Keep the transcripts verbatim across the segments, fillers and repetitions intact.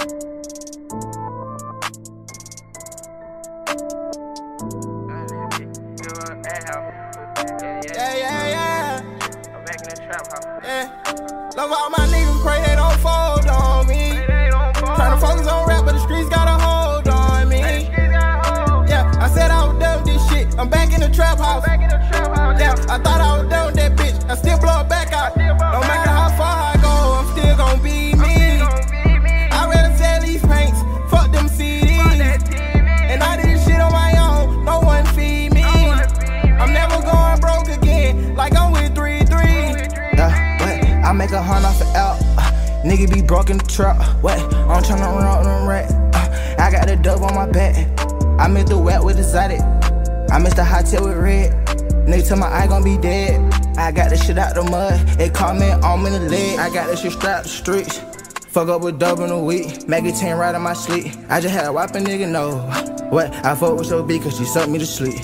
Yeah, yeah, yeah. I'm back in the trap house. Yeah. Love all my niggas, pray they don't fold on me. Tryna focus on rap, but the streets got a hold on me. Yeah, I said I was done with this shit. I'm back in the trap house. Yeah, I thought I was done with that bitch. I still blow it back out. No matter how far I go, I'm still gon' be me. I rather sell these paints, fuck them C Ds. And I did this shit on my own, no one feed me. I'm never going broke again, like I'm with three three. Yeah, what? I make a hunt off the out. Uh, nigga be broke in the trap. What? I'm tryna run out them rat. Uh, I got the dub on my back. I missed the wet with exotic. I missed the hot tail with red. Nigga tell my eye gon' be dead. I got this shit out the mud. It caught me arm in the leg. I got this shit strapped to the streets. Fuck up with dub in a week. Make it ten right in my sleep. I just had a wipe a nigga know. What? I fuck with your bitch cause she sucked me to sleep.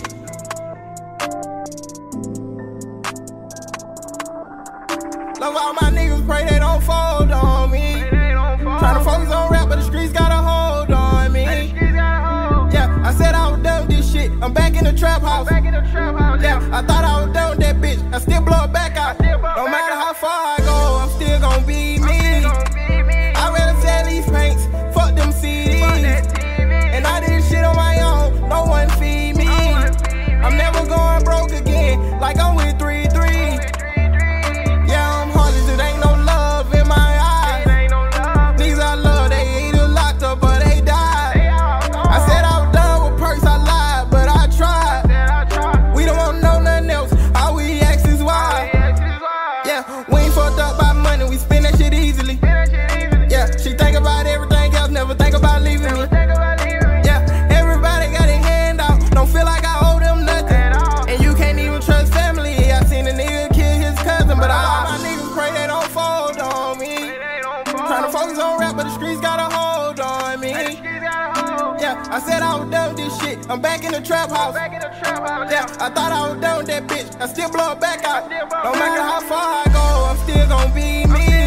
Love all my niggas, pray they don't fold on me. Tryna focus on rap, but the streets got a hold on me. Yeah, I said I was done with this shit. I'm back in the trap house. Yeah, I thought I was done with that bitch. I still blow it back out. No matter how far I go, I'm still gon' be me. I rather sell these paints, fuck them C Ds. And I did this shit on my own, no one feed me. I'm never going broke again, like I'm with three three. Yeah, I'm heartless, it ain't no love in my eyes. Niggas I love, they either locked up or they died. I said I was done with perks, I lied, but I tried. We don't want no nothing else, all we ask is why. Yeah, we ain't fucked up by money, we spend that shit easily. Yeah, she think about everything else, never think about leaving me. Yeah, everybody got their hand out, don't feel like I owe them nothing. And you can't even trust family. I seen a nigga kill his cousin, but all my niggas pray they don't fold on me. Tryna focus on rap, but the streets got a hold on me. Yeah, I said I was done with this shit. I'm back in the trap house. Yeah, I thought I was done with that bitch. I still blow it back out. No matter how far I go, I'm still gon' be me.